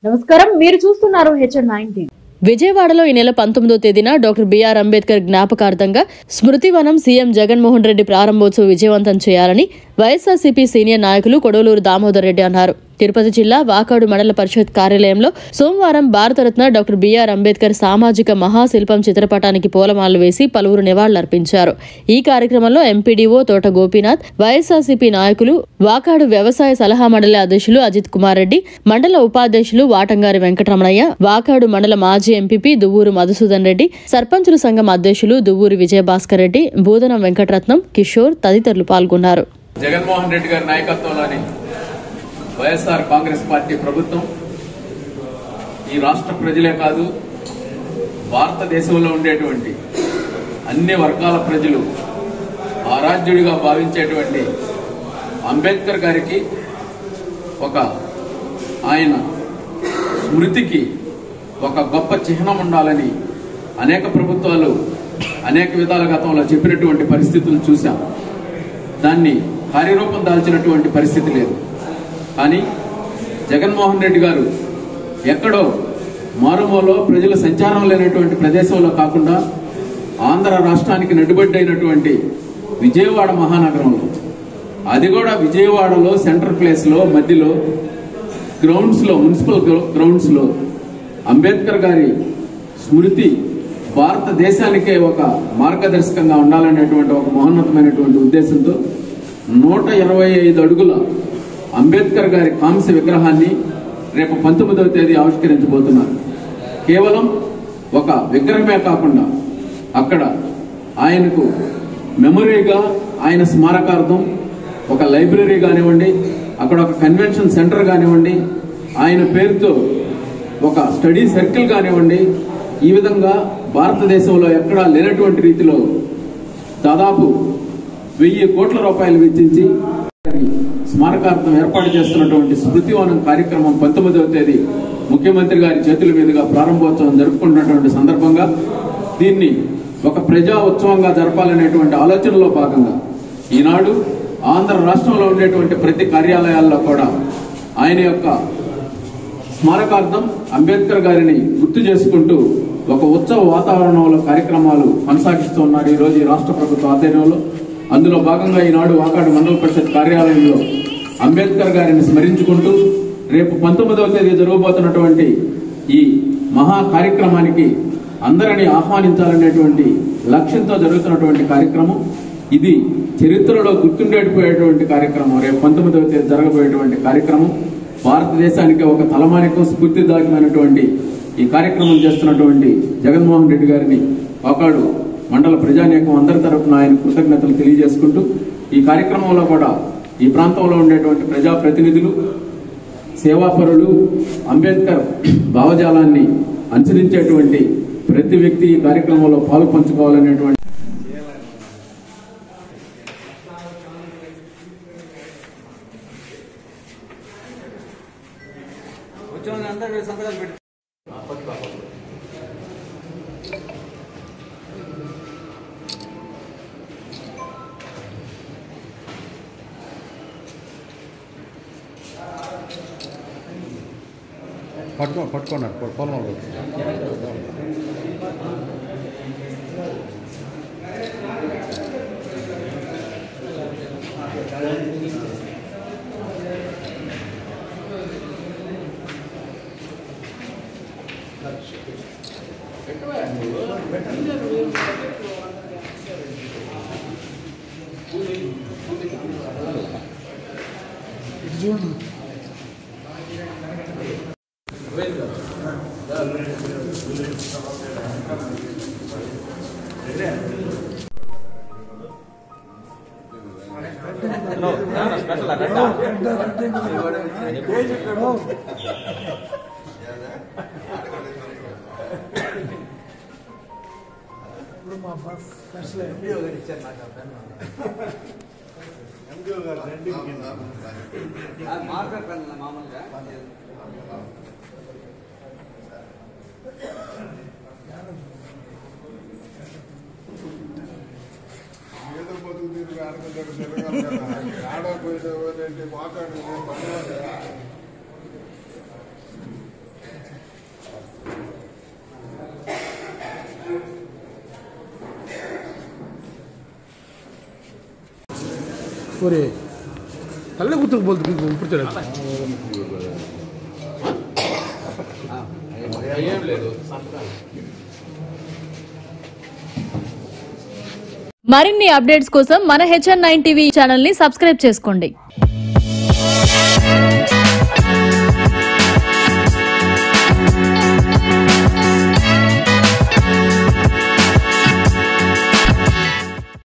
నమస్కారం, మీరు చూస్తున్నారు HN9. విజయవాడలో ఈ నెల 19వ తేదీన డాక్టర్ బిఆర్ అంబేద్కర్ జ్ఞాపకార్థంగా స్మృతివనం సీఎం జగన్మోహన్ రెడ్డి ప్రారంభోత్సవం విజయవంతం చేయాలని వైఎస్ఆర్సీపీ సీనియర్ నాయకులు కొడవలూరు దామోదర్ రెడ్డి అన్నారు. తిరుపతి జిల్లా వాకాడు మండల పరిషత్ కార్యాలయంలో సోమవారం భారతరత్న డాక్టర్ బిఆర్ అంబేద్కర్ సామాజిక మహాశిల్పం చిత్రపటానికి పూలమాలలు వేసి పలువురు నివాళులర్పించారు. ఈ కార్యక్రమంలో ఎంపీడీఓ తోట గోపీనాథ్, వైఎస్ఆర్సీపీ నాయకులు, వాకాడు వ్యవసాయ సలహా మండలి అధ్యక్షులు అజిత్ కుమార్ రెడ్డి, మండల ఉపాధ్యక్షులు వాటంగారి వెంకటరమణయ్య, వాకాడు మండల మాజీ ఎంపీపీ దువ్వూరు మధుసూదన్ రెడ్డి, సర్పంచుల సంఘం అధ్యక్షులు దువ్వూరి విజయభాస్కర్ రెడ్డి, బూదనం వెంకటరత్నం, కిషోర్ తదితరులు పాల్గొన్నారు. జగన్మోహన్ రెడ్డి గారి నాయకత్వంలోని వైఎస్ఆర్ కాంగ్రెస్ పార్టీ ప్రభుత్వం ఈ రాష్ట్ర ప్రజలే కాదు, భారతదేశంలో ఉండేటువంటి అన్ని వర్గాల ప్రజలు ఆరాధ్యుడిగా భావించేటువంటి అంబేద్కర్ గారికి ఒక ఆయన స్మృతికి ఒక గొప్ప చిహ్నం ఉండాలని అనేక ప్రభుత్వాలు అనేక విధాల గతంలో చెప్పినటువంటి పరిస్థితులు చూశాం. దాన్ని కార్యరూపం దాల్చినటువంటి పరిస్థితి లేదు. కానీ జగన్మోహన్ రెడ్డి గారు ఎక్కడో మారుమూలలో ప్రజల సంచారం లేనటువంటి ప్రదేశంలో కాకుండా ఆంధ్ర రాష్ట్రానికి నడుబడ్డైనటువంటి విజయవాడ మహానగరంలో, అది కూడా విజయవాడలో సెంట్రల్ ప్లేస్లో మధ్యలో గ్రౌండ్స్లో, మున్సిపల్ గ్రౌండ్స్లో అంబేద్కర్ గారి స్మృతి భారతదేశానికే ఒక మార్గదర్శకంగా ఉండాలనేటువంటి ఒక మహోన్నతమైనటువంటి ఉద్దేశంతో 125 అడుగుల అంబేద్కర్ గారి కాంస్య విగ్రహాన్ని రేపు 19వ తేదీ ఆవిష్కరించబోతున్నారు. కేవలం ఒక విగ్రహమే కాకుండా అక్కడ ఆయనకు మెమరీగా, ఆయన స్మారకార్థం ఒక లైబ్రరీ కానివ్వండి, అక్కడ ఒక కన్వెన్షన్ సెంటర్ కానివ్వండి, ఆయన పేరుతో ఒక స్టడీ సర్కిల్ కానివ్వండి, ఈ విధంగా భారతదేశంలో ఎక్కడా లేనటువంటి రీతిలో దాదాపు 1000 కోట్ల రూపాయలు వెచ్చించి స్మారకార్థం ఏర్పాటు చేస్తున్నటువంటి స్మృతివనం కార్యక్రమం 19వ తేదీ ముఖ్యమంత్రి గారి చేతుల మీదుగా ప్రారంభోత్సవం జరుపుకుంటున్నటువంటి సందర్భంగా దీన్ని ఒక ప్రజా ఉత్సవంగా జరపాలనేటువంటి ఆలోచనలో భాగంగా ఈనాడు ఆంధ్ర రాష్ట్రంలో ఉండేటువంటి ప్రతి కార్యాలయాల్లో కూడా ఆయన యొక్క స్మారకార్థం అంబేద్కర్ గారిని గుర్తు చేసుకుంటూ ఒక ఉత్సవ వాతావరణంలో కార్యక్రమాలు కొనసాగిస్తున్నారు ఈరోజు ఈ రాష్ట్ర ప్రభుత్వ ఆధ్వర్యంలో. అందులో భాగంగా ఈనాడు వాకాడు మండల పరిషత్ కార్యాలయంలో అంబేద్కర్ గారిని స్మరించుకుంటూ రేపు 19వ తేదీ జరగబోతున్నటువంటి ఈ మహా కార్యక్రమానికి అందరినీ ఆహ్వానించాలనేటువంటి లక్ష్యంతో జరుగుతున్నటువంటి కార్యక్రమం ఇది. చరిత్రలో గుర్తుండేటిపోయేటువంటి కార్యక్రమం. రేపు 19వ తేదీ జరగబోయేటువంటి కార్యక్రమం భారతదేశానికి ఒక తలమానికం, స్ఫూర్తిదాయకమైనటువంటి ఈ కార్యక్రమం చేస్తున్నటువంటి జగన్మోహన్ రెడ్డి గారిని వాకాడు మండల ప్రజానీకం అందరి తరఫున ఆయన కృతజ్ఞతలు తెలియజేసుకుంటూ ఈ కార్యక్రమంలో కూడా ఈ ప్రాంతంలో ఉండేటువంటి ప్రజాప్రతినిధులు, సేవాపరులు, అంబేద్కర్ భావజాలాన్ని అనుసరించేటువంటి ప్రతి వ్యక్తి ఈ కార్యక్రమంలో పాలు పంచుకోవాలనేటువంటి పట్టుకున్నారు పొలం. ఒరే తల్లి కూతురు బోల్తుంది ఇప్పుడు ఏం లేదు. మరిన్ని అప్డేట్స్ కోసం మన HN9 టీవీ ఛానల్ ని సబ్స్క్రైబ్ చేసుకోండి.